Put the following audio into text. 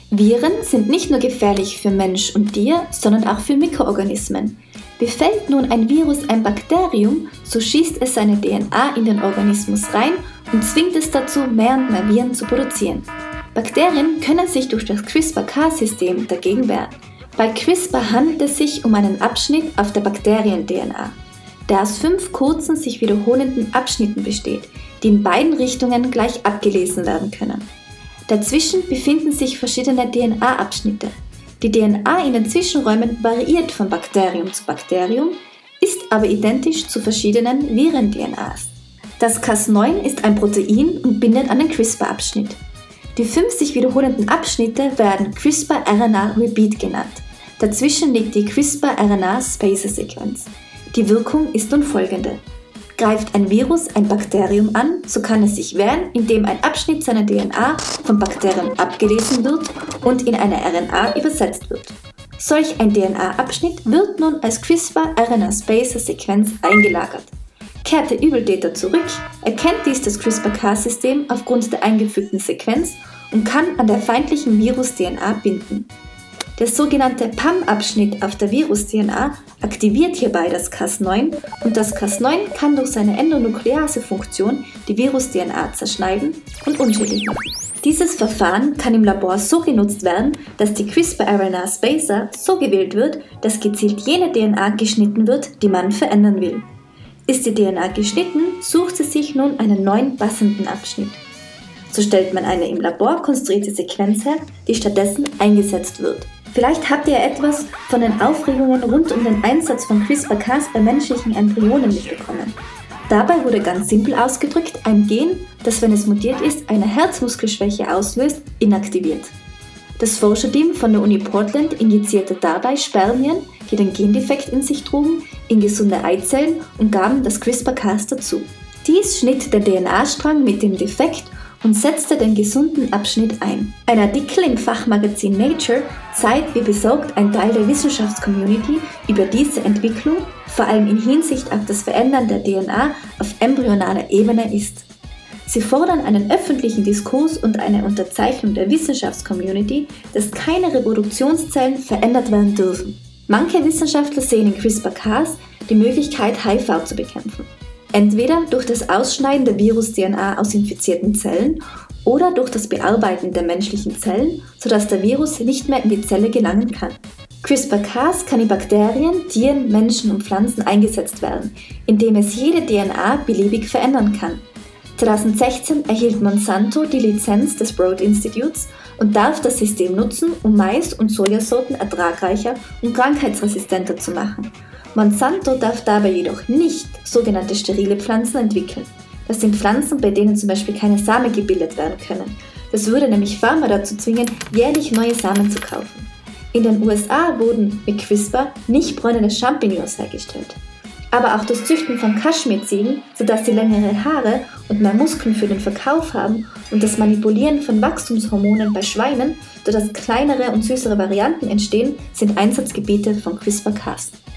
Viren sind nicht nur gefährlich für Mensch und Tier, sondern auch für Mikroorganismen. Befällt nun ein Virus ein Bakterium, so schießt es seine DNA in den Organismus rein und zwingt es dazu, mehr und mehr Viren zu produzieren. Bakterien können sich durch das CRISPR-Cas-System dagegen wehren. Bei CRISPR handelt es sich um einen Abschnitt auf der Bakterien-DNA, der aus 5 kurzen, sich wiederholenden Abschnitten besteht, die in beiden Richtungen gleich abgelesen werden können. Dazwischen befinden sich verschiedene DNA-Abschnitte. Die DNA in den Zwischenräumen variiert von Bakterium zu Bakterium, ist aber identisch zu verschiedenen Viren-DNAs. Das Cas9 ist ein Protein und bindet an den CRISPR-Abschnitt. Die 5 sich wiederholenden Abschnitte werden CRISPR-RNA-Repeat genannt. Dazwischen liegt die CRISPR-RNA-Spacer-Sequenz. Die Wirkung ist nun folgende. Greift ein Virus ein Bakterium an, so kann es sich wehren, indem ein Abschnitt seiner DNA vom Bakterium abgelesen wird und in eine RNA übersetzt wird. Solch ein DNA-Abschnitt wird nun als CRISPR-RNA-Spacer-Sequenz eingelagert. Kehrt der Übeltäter zurück, erkennt dies das CRISPR-Cas-System aufgrund der eingefügten Sequenz und kann an der feindlichen Virus-DNA binden. Der sogenannte PAM-Abschnitt auf der Virus-DNA aktiviert hierbei das Cas9 und das Cas9 kann durch seine Endonuklease-Funktion die Virus-DNA zerschneiden und unschädlich machen. Dieses Verfahren kann im Labor so genutzt werden, dass die CRISPR-RNA-Spacer so gewählt wird, dass gezielt jene DNA geschnitten wird, die man verändern will. Ist die DNA geschnitten, sucht sie sich nun einen neuen passenden Abschnitt. So stellt man eine im Labor konstruierte Sequenz her, die stattdessen eingesetzt wird. Vielleicht habt ihr etwas von den Aufregungen rund um den Einsatz von CRISPR-Cas bei menschlichen Embryonen mitbekommen. Dabei wurde ganz simpel ausgedrückt ein Gen, das, wenn es mutiert ist, eine Herzmuskelschwäche auslöst, inaktiviert. Das Forscherteam von der Uni Portland injizierte dabei Spermien, die den Gendefekt in sich trugen, in gesunde Eizellen und gaben das CRISPR-Cas dazu. Dies schnitt den DNA-Strang mit dem Defekt und setzte den gesunden Abschnitt ein. Ein Artikel im Fachmagazin Nature zeigt, wie besorgt ein Teil der Wissenschaftscommunity über diese Entwicklung, vor allem in Hinsicht auf das Verändern der DNA auf embryonaler Ebene ist. Sie fordern einen öffentlichen Diskurs und eine Unterzeichnung der Wissenschaftscommunity, dass keine Reproduktionszellen verändert werden dürfen. Manche Wissenschaftler sehen in CRISPR-Cas die Möglichkeit, HIV zu bekämpfen. Entweder durch das Ausschneiden der Virus-DNA aus infizierten Zellen oder durch das Bearbeiten der menschlichen Zellen, sodass der Virus nicht mehr in die Zelle gelangen kann. CRISPR-Cas kann in Bakterien, Tieren, Menschen und Pflanzen eingesetzt werden, indem es jede DNA beliebig verändern kann. 2016 erhielt Monsanto die Lizenz des Broad Institutes und darf das System nutzen, um Mais- und Sojasorten ertragreicher und krankheitsresistenter zu machen. Monsanto darf dabei jedoch nicht sogenannte sterile Pflanzen entwickeln. Das sind Pflanzen, bei denen zum Beispiel keine Samen gebildet werden können. Das würde nämlich Farmer dazu zwingen, jährlich neue Samen zu kaufen. In den USA wurden mit CRISPR nicht bräunende Champignons hergestellt. Aber auch das Züchten von Kaschmirziegen, sodass sie längere Haare und mehr Muskeln für den Verkauf haben, und das Manipulieren von Wachstumshormonen bei Schweinen, sodass kleinere und süßere Varianten entstehen, sind Einsatzgebiete von CRISPR-Cas.